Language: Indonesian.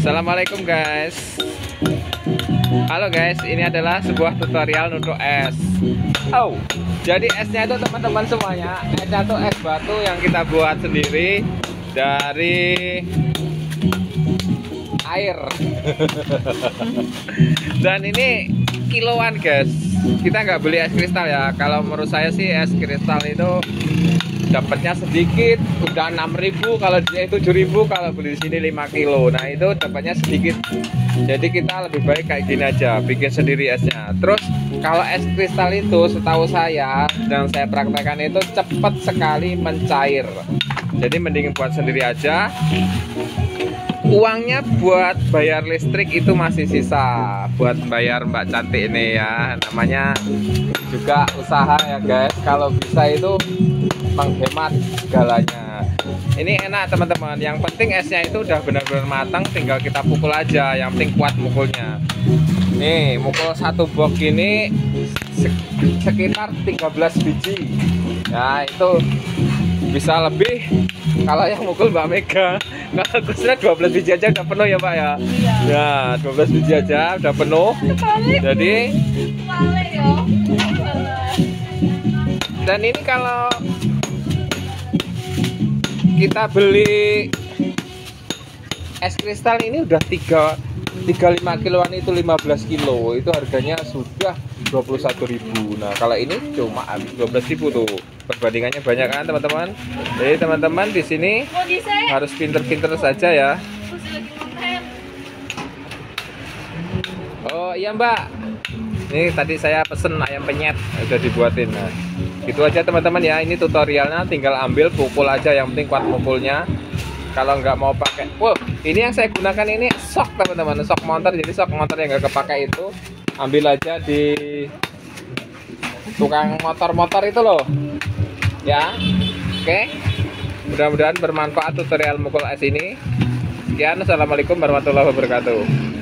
Assalamualaikum guys. Halo guys, ini adalah sebuah tutorial untuk es. Jadi esnya itu teman-teman semuanya, esnya itu es batu yang kita buat sendiri dari air. Dan ini kiloan guys. Kita nggak beli es kristal ya. Kalau menurut saya sih es kristal itu dapatnya sedikit, udah 6.000, kalau dia itu 7.000, kalau beli di sini 5 kilo. Nah itu dapatnya sedikit. Jadi kita lebih baik kayak gini aja, bikin sendiri esnya. Terus kalau es kristal itu setahu saya dan saya praktekkan itu cepat sekali mencair. Jadi mending buat sendiri aja. Uangnya buat bayar listrik itu masih sisa, buat bayar Mbak Cantik ini ya. Namanya juga usaha ya guys. Kalau bisa itu menghemat segalanya. Ini enak teman-teman. Yang penting esnya itu udah benar-benar matang, tinggal kita pukul aja. Yang penting kuat mukulnya. Nih, mukul satu box ini sekitar 13 biji. Nah, itu bisa lebih kalau yang mukul Mbak Mega. Kalau khususnya 12 biji aja udah penuh ya Pak ya. Iya. Ya, 12 biji aja udah penuh. Jadi dan ini kalau kita beli es kristal ini udah 35 kiloan itu 15 kilo, itu harganya sudah 21.000. Nah kalau ini cuma habis 12.000 tuh, perbandingannya banyak kan teman-teman. Jadi teman-teman di sini harus pinter-pinter saja ya. Oh iya Mbak, ini tadi saya pesen ayam penyet udah dibuatin. Nah gitu aja teman-teman ya, ini tutorialnya, tinggal ambil pukul aja, yang penting kuat mukulnya. Kalau nggak mau pakai, ini yang saya gunakan ini sok teman-teman, sok motor. Jadi sok motor yang nggak kepakai itu ambil aja di tukang motor-motor itu loh ya. Oke, mudah-mudahan bermanfaat tutorial mukul es ini. Sekian, assalamualaikum warahmatullahi wabarakatuh.